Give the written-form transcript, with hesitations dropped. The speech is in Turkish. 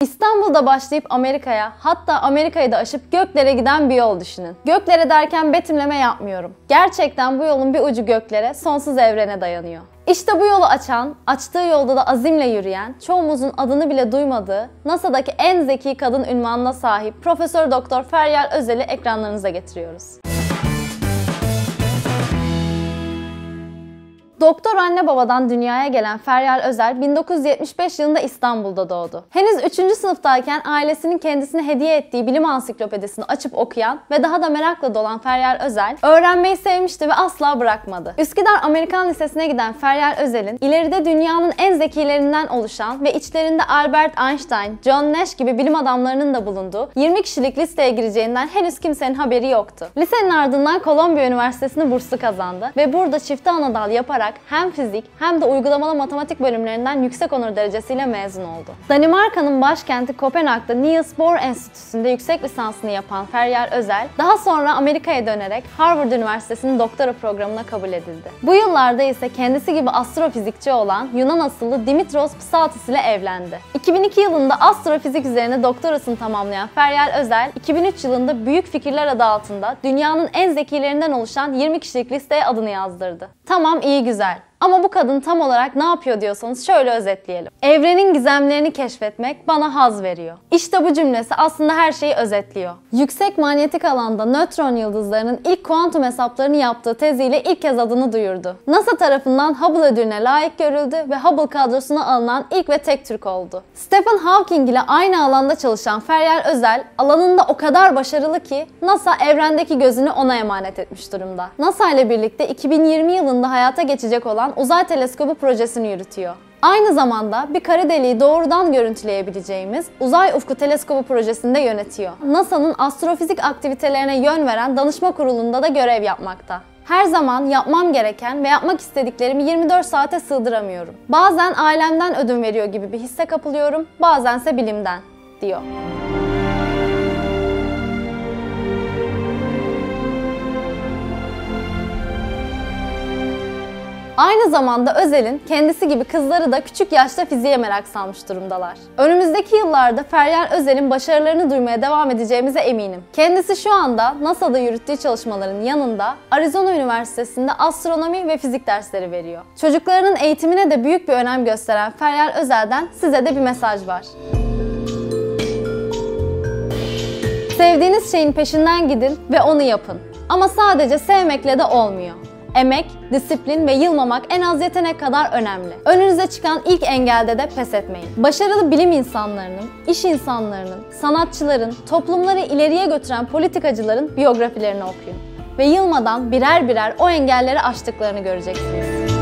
İstanbul'da başlayıp Amerika'ya, hatta Amerika'yı da aşıp göklere giden bir yol düşünün. Göklere derken betimleme yapmıyorum. Gerçekten bu yolun bir ucu göklere, sonsuz evrene dayanıyor. İşte bu yolu açan, açtığı yolda da azimle yürüyen, çoğumuzun adını bile duymadığı, NASA'daki en zeki kadın unvanına sahip Profesör Doktor Feryal Özel'i ekranlarınıza getiriyoruz. Doktor anne babadan dünyaya gelen Feryal Özel 1975 yılında İstanbul'da doğdu. Henüz 3. sınıftayken ailesinin kendisine hediye ettiği bilim ansiklopedisini açıp okuyan ve daha da merakla dolan Feryal Özel, öğrenmeyi sevmişti ve asla bırakmadı. Üsküdar Amerikan Lisesi'ne giden Feryal Özel'in ileride dünyanın en zekilerinden oluşan ve içlerinde Albert Einstein, John Nash gibi bilim adamlarının da bulunduğu 20 kişilik listeye gireceğinden henüz kimsenin haberi yoktu. Lisenin ardından Kolombiya Üniversitesi'ni burslu kazandı ve burada çifte anadal yaparak hem fizik hem de uygulamalı matematik bölümlerinden yüksek onur derecesiyle mezun oldu. Danimarka'nın başkenti Kopenhag'da Niels Bohr Enstitüsü'nde yüksek lisansını yapan Feryal Özel, daha sonra Amerika'ya dönerek Harvard Üniversitesi'nin doktora programına kabul edildi. Bu yıllarda ise kendisi gibi astrofizikçi olan Yunan asıllı Dimitros Psautis ile evlendi. 2002 yılında astrofizik üzerine doktorasını tamamlayan Feryal Özel, 2003 yılında Büyük Fikirler adı altında dünyanın en zekilerinden oluşan 20 kişilik listeye adını yazdırdı. Tamam, iyi güzel. Ama bu kadın tam olarak ne yapıyor diyorsanız şöyle özetleyelim. Evrenin gizemlerini keşfetmek bana haz veriyor. İşte bu cümlesi aslında her şeyi özetliyor. Yüksek manyetik alanda nötron yıldızlarının ilk kuantum hesaplarını yaptığı teziyle ilk kez adını duyurdu. NASA tarafından Hubble ödülüne layık görüldü ve Hubble kadrosuna alınan ilk ve tek Türk oldu. Stephen Hawking ile aynı alanda çalışan Feryal Özel, alanında o kadar başarılı ki NASA evrendeki gözünü ona emanet etmiş durumda. NASA ile birlikte 2020 yılında hayata geçecek olan Uzay Teleskobu projesini yürütüyor. Aynı zamanda bir kara deliği doğrudan görüntüleyebileceğimiz Uzay Ufku Teleskobu projesini de yönetiyor. NASA'nın astrofizik aktivitelerine yön veren danışma kurulunda da görev yapmakta. Her zaman yapmam gereken ve yapmak istediklerimi 24 saate sığdıramıyorum. Bazen ailemden ödün veriyor gibi bir hisse kapılıyorum, bazense bilimden, diyor. Aynı zamanda Özel'in kendisi gibi kızları da küçük yaşta fiziğe merak salmış durumdalar. Önümüzdeki yıllarda Feryal Özel'in başarılarını duymaya devam edeceğimize eminim. Kendisi şu anda NASA'da yürüttüğü çalışmaların yanında Arizona Üniversitesi'nde astronomi ve fizik dersleri veriyor. Çocuklarının eğitimine de büyük bir önem gösteren Feryal Özel'den size de bir mesaj var. Sevdiğiniz şeyin peşinden gidin ve onu yapın. Ama sadece sevmekle de olmuyor. Emek, disiplin ve yılmamak en az yetenek kadar önemli. Önünüze çıkan ilk engelde de pes etmeyin. Başarılı bilim insanlarının, iş insanlarının, sanatçıların, toplumları ileriye götüren politikacıların biyografilerini okuyun. Ve yılmadan birer birer o engelleri aştıklarını göreceksiniz.